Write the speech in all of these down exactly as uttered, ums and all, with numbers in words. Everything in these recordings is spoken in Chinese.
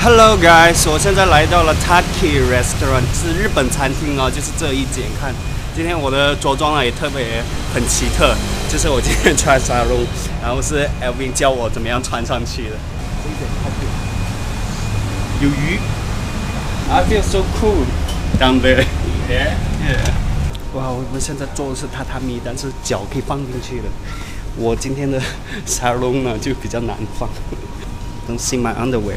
Hello guys， 我现在来到了 Taki Restaurant， 是日本餐厅哦，就是这一间。看，今天我的着装呢也特别很奇特，就是我今天穿沙龙，然后是 Elvin 教我怎么样穿上去的。这一间 Taki 有鱼 ，I feel so cool down there. Yeah, yeah. 哇，我们现在坐的是榻榻米，但是脚可以放进去的。我今天的沙龙呢就比较难放。Don't see my underwear.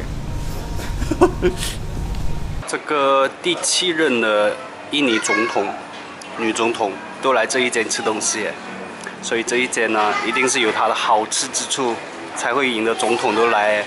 这个第七任的印尼总统、女总统都来这一间吃东西，所以这一间呢，一定是有它的好吃之处，才会引得总统都来。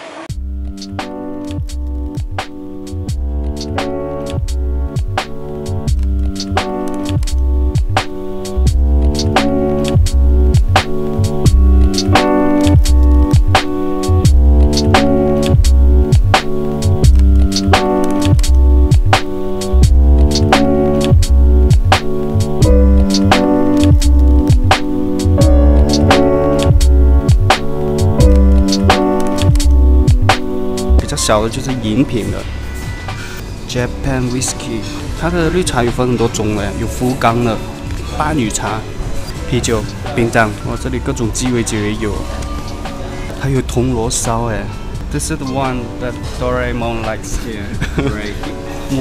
小的就是饮品的 Japan Whisky， 它的绿茶有分很多种嘞，有福冈的、八女茶、啤酒、冰酱，哇，这里各种鸡尾酒也有，还有铜锣烧哎 ，This is the one that Doraemon likes here 。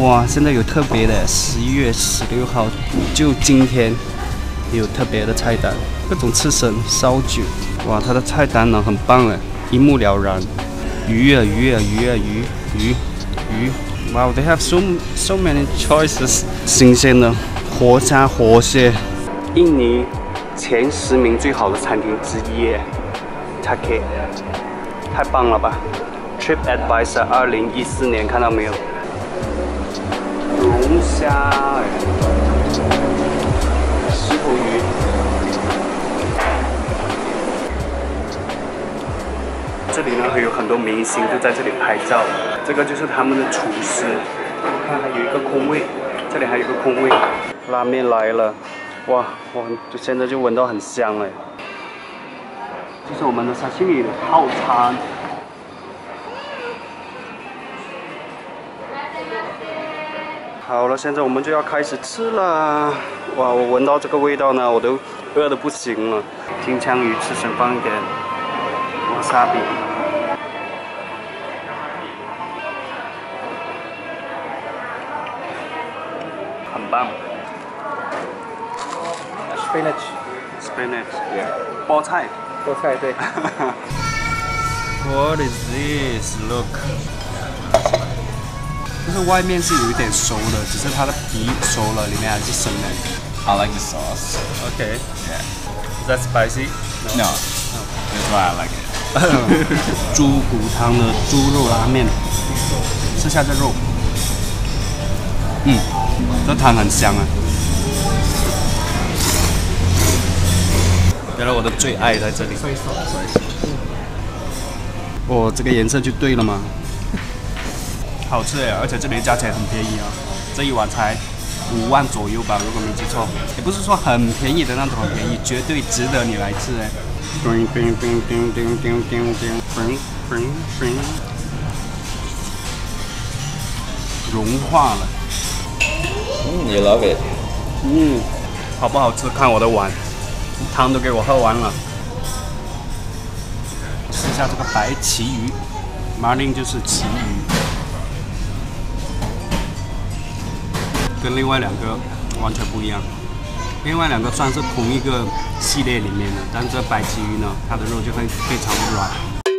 哇，现在有特别的，十一月十六号，就今天有特别的菜单，各种刺身、烧酒，哇，它的菜单呢很棒哎，一目了然。鱼啊鱼啊鱼啊鱼鱼鱼 ！Wow, they have so so many choices。新鲜的活虾、活蟹，印尼前十名最好的餐厅之一耶 ，Taki， 太棒了吧 ！TripAdvisor 二零一四年看到没有？龙虾哎，石头鱼。这里呢还有很多明星就在这里拍照，这个就是他们的厨师。看，还有一个空位，这里还有一个空位。拉面来了，哇，我就现在就闻到很香哎。这是我们的沙西米套餐。好了，现在我们就要开始吃了。哇，我闻到这个味道呢，我都饿得不行了。金枪鱼刺身放一点。瓦萨比，很棒。Spinach，spinach，yeah， 菠菜， 菠菜对。 What is this? Look， 就是外面是有一点熟的，只是它的皮熟了，里面还是生的。 I like the sauce. Okay. Yeah. Is that spicy? No. No. That's why I like it. 猪骨汤的猪肉拉面，吃下这肉，嗯，这汤很香啊。原来我的最爱在这里。哦，这个颜色就对了嘛。好吃哎，而且这里的价钱很便宜啊，这一碗才五万左右吧，如果没记错。也不是说很便宜的那种很便宜，绝对值得你来吃哎。Bing bing bing bing bing bing bing bing bing bing， 融化了。 Mm, you love it. 嗯，好不好吃？看我的碗，汤都给我喝完了。试一下这个白旗鱼 ，Marlin 就是旗鱼，跟另外两个完全不一样。另外两个算是同一个系列里面的，但是这白旗鱼呢，它的肉就会非常软。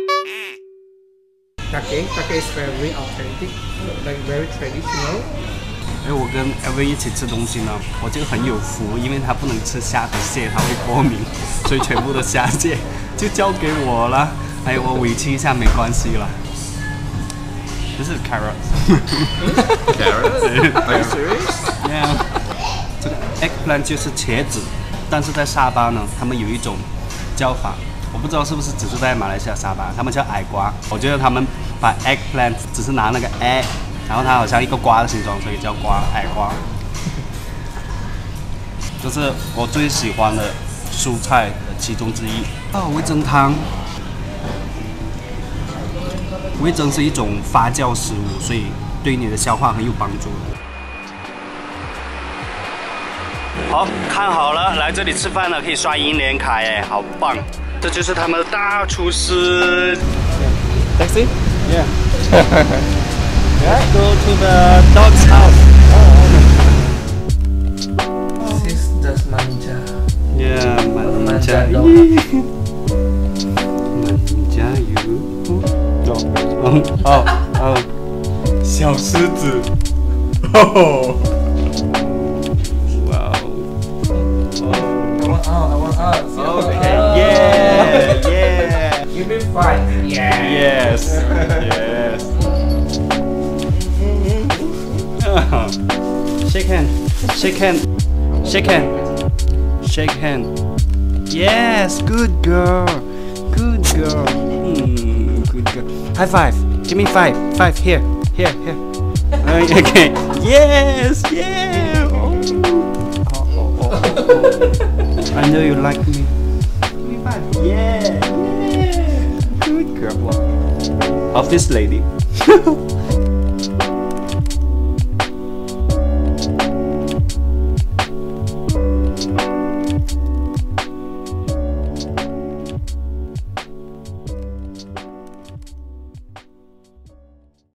Taki, Taki is very authentic, like very traditional. 哎，我跟 Elvin 一起吃东西呢，我就很有福，因为他不能吃虾和蟹，他会过敏，所以全部的虾蟹就交给我了。哎，我委屈一下没关系了。这是 carrot。 Carrot? Are you serious? Yeah. 这个 eggplant 就是茄子，但是在沙巴呢，他们有一种叫法，我不知道是不是只是在马来西亚沙巴，他们叫矮瓜。我觉得他们把 eggplant 只是拿那个 egg， 然后它好像一个瓜的形状，所以叫瓜矮瓜。这是我最喜欢的蔬菜的其中之一。啊，味噌汤， 味噌是一种发酵食物，所以对你的消化很有帮助。好，看好了，来这里吃饭了，可以刷银联卡哎，好棒！这就是他们的大厨师。Taxi? Yeah. Yeah. Go to the dog's house. This does manja. Yeah, manja. Manja dog. Manja you. Oh, oh, oh. 小狮子。哦。哇哦。 I want out, I want out. Okay. Yeah. Yeah. Give me five. Yeah. Yes. Yes. Shake hand. Shake hand. Shake hand. Shake hand. Yes. Good girl. Good girl. Hmm. Good girl. High five. Give me five. Five here. Here. Here. Okay. Yes. Yeah. Oh. Oh, oh, oh, oh. I know you like me. Give me five. Yeah. Yeah. Good girl. Of this lady.